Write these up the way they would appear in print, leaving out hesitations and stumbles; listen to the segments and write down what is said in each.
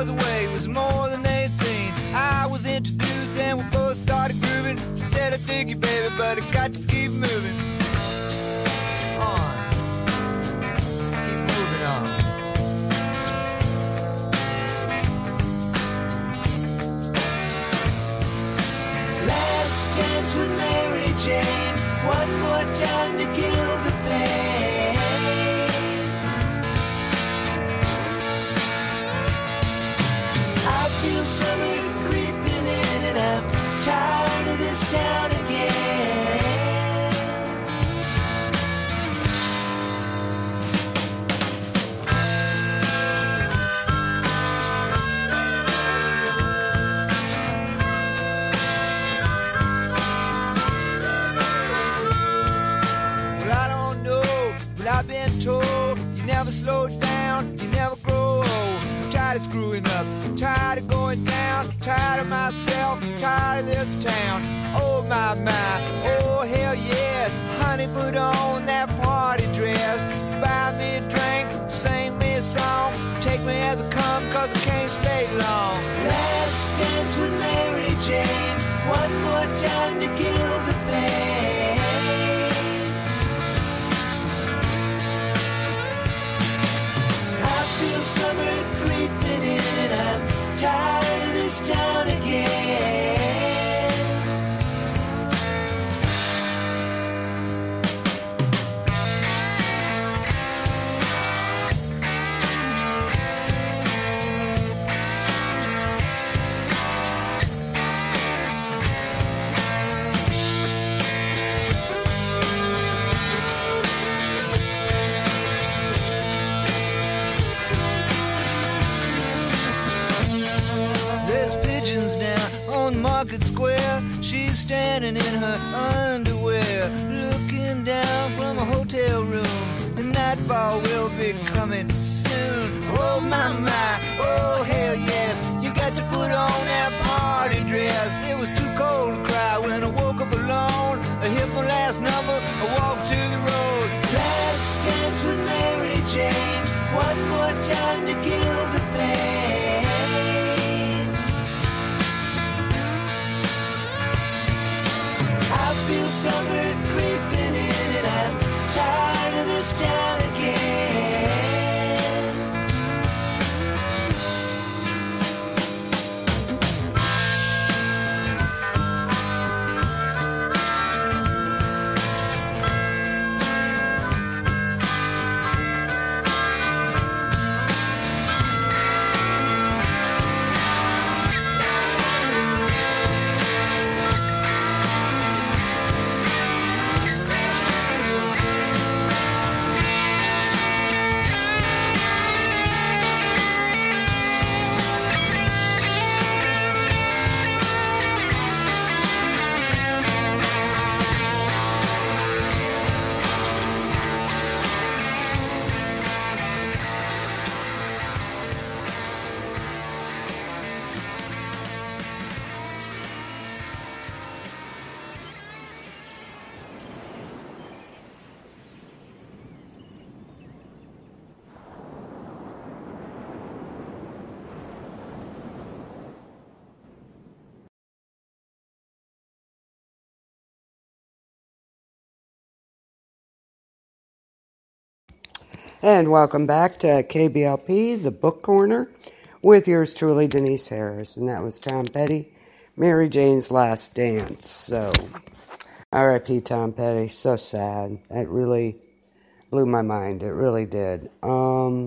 was away was more than they'd seen. I was introduced and we both started grooving. She said, I dig you, baby, but I got to keep moving on. Keep moving on. Last dance with Mary Jane. One more time to kill the pain. I feel summer creeping in and I'm tired of this town again. Well, I don't know, but I've been told you never slow down, you never grow old. I'm tired of screwing up, I'm tired of going down, I'm tired of myself, I'm tired of this town. Oh my, oh hell yes. Honey, put on that party dress, buy me a drink, sing me a song, take me as I come, cause I can't stay long. Last dance with Mary Jane, one more time to kill the pain. I feel summer creeping in and I'm tired of this town again. Market Square, she's standing in her underwear, looking down from a hotel room. The nightfall will be coming soon. Oh my, oh hell yes. You got to put on that party dress. It was too cold to cry when I woke up alone. I hit my last number, I walked to the road. Last dance with Mary Jane, one more time to kill the pain. I feel summer creeping in and I'm tired of this town again. And welcome back to KBLP, the Book Corner, with yours truly, Denise Harris. And that was Tom Petty, Mary Jane's Last Dance. So, R.I.P. Tom Petty. So sad. It really blew my mind. It really did. Wow.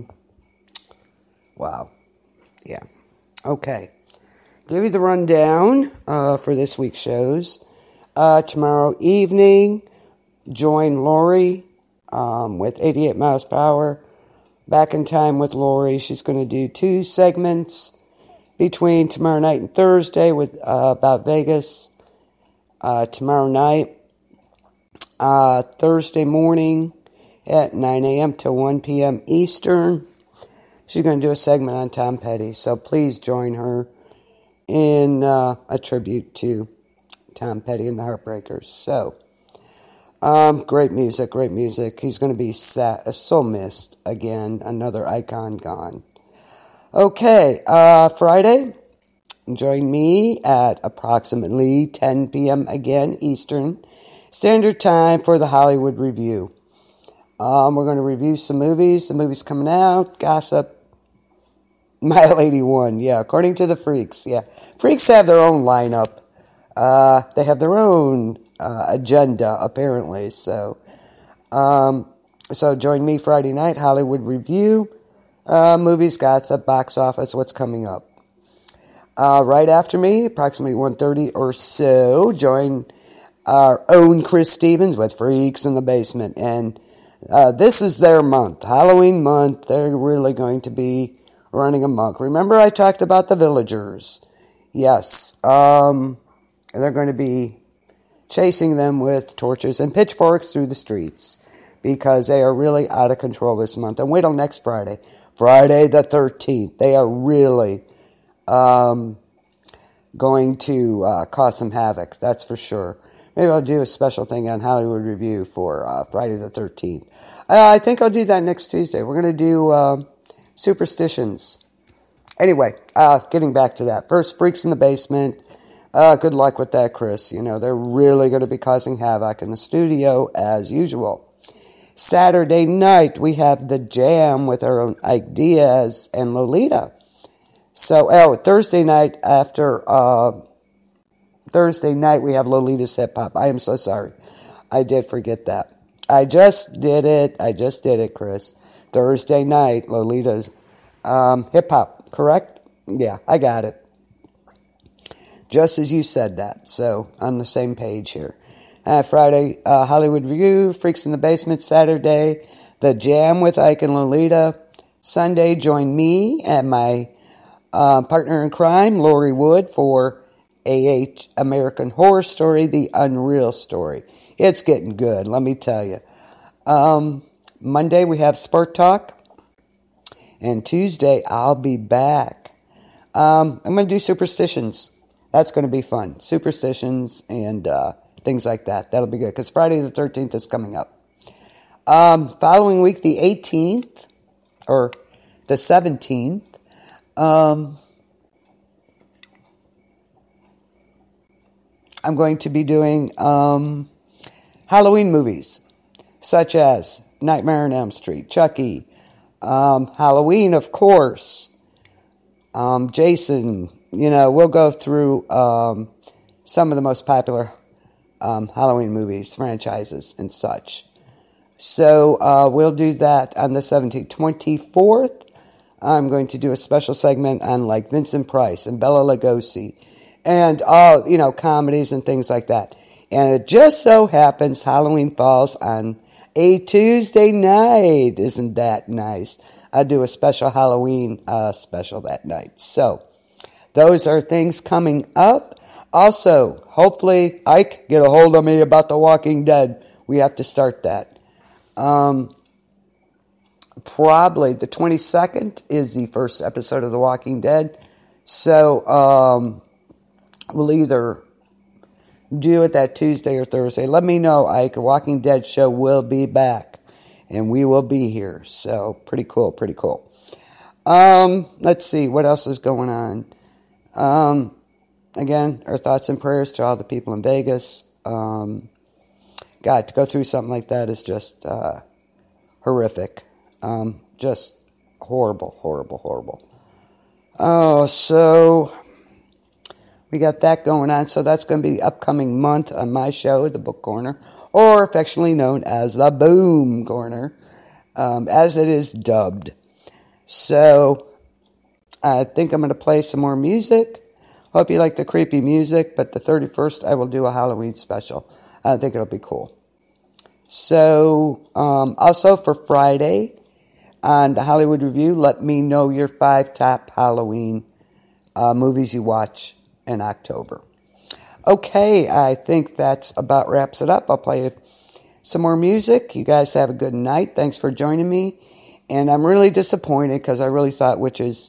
Yeah. Okay. Give you the rundown for this week's shows. Tomorrow evening, join Lori with 88 Miles Per Hour. Back in Time with Lori. She's going to do 2 segments between tomorrow night and Thursday with about Vegas. Tomorrow night, Thursday morning at 9 a.m. to 1 p.m. Eastern. She's going to do a segment on Tom Petty. So please join her in a tribute to Tom Petty and the Heartbreakers. So, great music, great music. He's going to be so missed again. Another icon gone. Okay, Friday, join me at approximately 10 p.m. again, Eastern Standard Time for the Hollywood Review. We're going to review some movies. The movies coming out, gossip. My Lady One, yeah, according to the Freaks, yeah. Freaks have their own lineup. They have their own agenda, apparently. So join me Friday night, Hollywood Review. Movies, gossip, box office, what's coming up. Right after me, approximately 1:30 or so, join our own Chris Stevens with Freaks in the Basement. And this is their month, Halloween month. They're really going to be running amok. Remember I talked about the villagers? Yes. They're going to be chasing them with torches and pitchforks through the streets because they are really out of control this month. And wait till next Friday, Friday the 13th. They are really going to cause some havoc, that's for sure. Maybe I'll do a special thing on Hollywood Review for Friday the 13th. I think I'll do that next Tuesday. We're going to do superstitions. Anyway, getting back to that. First, Freaks in the Basement. Good luck with that, Chris. You know, they're really going to be causing havoc in the studio as usual. Saturday night, we have The Jam with our own Ike Diaz and Lolita. So, Thursday night, Thursday night, we have Lolita's Hip Hop. I am so sorry. I did forget that. I just did it, Chris. Thursday night, Lolita's Hip Hop, correct? Yeah, I got it. Just as you said that. So, on the same page here. Friday, Hollywood Review, Freaks in the Basement. Saturday, The Jam with Ike and Lolita. Sunday, join me and my partner in crime, Lori Wood, for AH American Horror Story, The Unreal Story. It's getting good, let me tell you. Monday, we have Sport Talk. And Tuesday, I'll be back. I'm going to do superstitions. That's going to be fun. Superstitions and things like that. That'll be good because Friday the 13th is coming up. Following week, the 18th or the 17th, I'm going to be doing Halloween movies such as Nightmare on Elm Street, Chucky, Halloween, of course, Jason. You know, we'll go through some of the most popular Halloween movies, franchises, and such. So we'll do that on the 17th. 24th, I'm going to do a special segment on like Vincent Price and Bela Lugosi and all, you know, comedies and things like that. And it just so happens Halloween falls on a Tuesday night. Isn't that nice? I'll do a special Halloween special that night. So those are things coming up. Also, hopefully, Ike, get a hold of me about The Walking Dead. We have to start that. Probably the 22nd is the first episode of The Walking Dead. So we'll either do it that Tuesday or Thursday. Let me know, Ike. The Walking Dead show will be back. And we will be here. So, pretty cool, pretty cool. Let's see, what else is going on? Again, our thoughts and prayers to all the people in Vegas. God, to go through something like that is just horrific. Just horrible, horrible, horrible. Oh, so we got that going on. So that's going to be the upcoming month on my show, The Book Corner, or affectionately known as The Boom Corner, as it is dubbed. So I think I'm going to play some more music. Hope you like the creepy music, but the 31st I will do a Halloween special. I think it'll be cool. So, also for Friday on the Hollywood Review, let me know your 5 top Halloween movies you watch in October. Okay, I think that's about wraps it up. I'll play some more music. You guys have a good night. Thanks for joining me. And I'm really disappointed because I really thought Witches...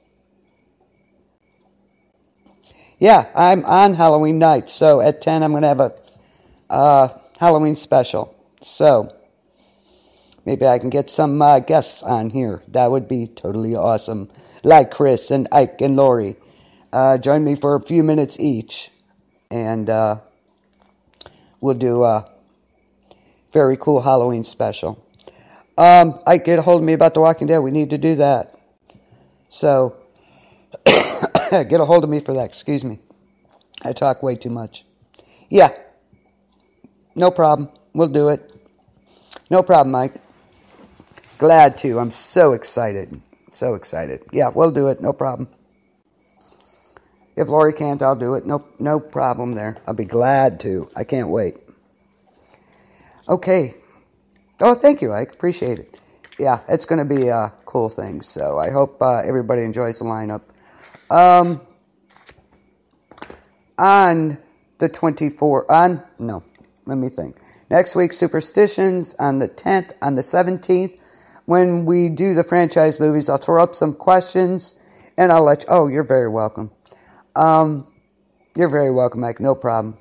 Yeah, I'm on Halloween night. So at 10, I'm going to have a Halloween special. So maybe I can get some guests on here. That would be totally awesome. like Chris and Ike and Lori. Join me for a few minutes each, and we'll do a very cool Halloween special. Ike, get a hold of me about The Walking Dead. We need to do that. So, get a hold of me for that. Excuse me. I talk way too much. Yeah. No problem. We'll do it. No problem, Mike. Glad to. I'm so excited. So excited. Yeah, we'll do it. No problem. If Lori can't, I'll do it. No problem there. I'll be glad to. I can't wait. Okay. Oh, thank you, Ike. Appreciate it. Yeah, it's going to be a cool thing. So I hope everybody enjoys the lineup. On the 24th, let me think. Next week, Superstitions on the 10th, on the 17th. When we do the franchise movies, I'll throw up some questions and I'll let you, oh, you're very welcome. You're very welcome, Mike. No problem.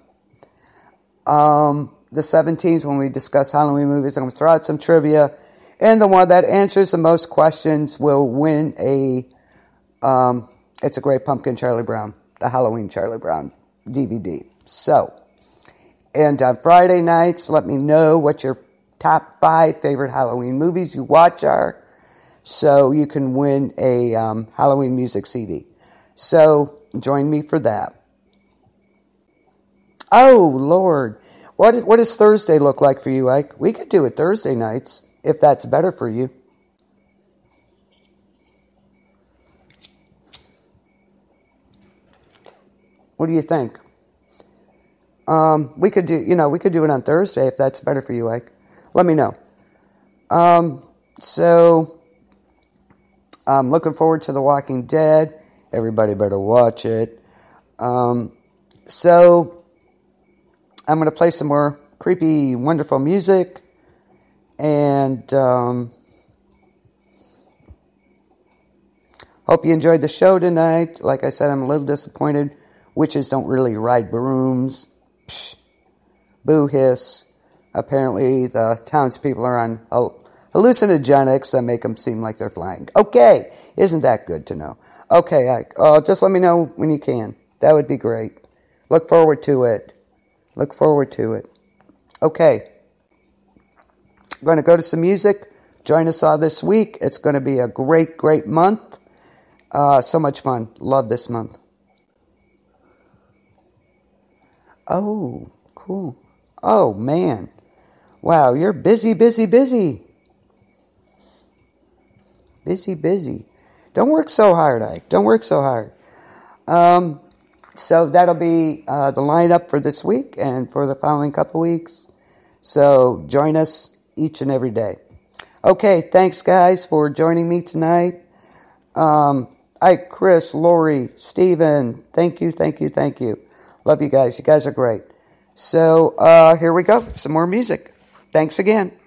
The 17th, when we discuss Halloween movies, I'm going to throw out some trivia. And the one that answers the most questions will win It's a Great Pumpkin Charlie Brown, the Halloween Charlie Brown DVD. So, and on Friday nights, let me know what your top 5 favorite Halloween movies you watch are, so you can win a Halloween music CD. So, join me for that. Oh, Lord. What does Thursday look like for you, Ike? We could do it Thursday nights, if that's better for you. What do you think? We could do it on Thursday if that's better for you, Ike. Let me know. So, I'm looking forward to The Walking Dead. Everybody better watch it. So, I'm going to play some more creepy, wonderful music. And hope you enjoyed the show tonight. Like I said, I'm a little disappointed. Witches don't really ride brooms. Psh, boo hiss. Apparently, the townspeople are on hallucinogenics that make them seem like they're flying. Okay, isn't that good to know? Okay, Ike, just let me know when you can. That would be great. Look forward to it. Look forward to it. Okay. I'm going to go to some music. Join us all this week. It's going to be a great, great month. So much fun. Love this month. Oh, cool. Oh, man. Wow, you're busy, busy, busy. Busy, busy. Don't work so hard, Ike. Don't work so hard. So that'll be the lineup for this week and for the following couple weeks. So join us each and every day. Okay, thanks, guys, for joining me tonight. Ike, Chris, Lori, Stephen, thank you. Love you guys. You guys are great. So here we go. Some more music. Thanks again.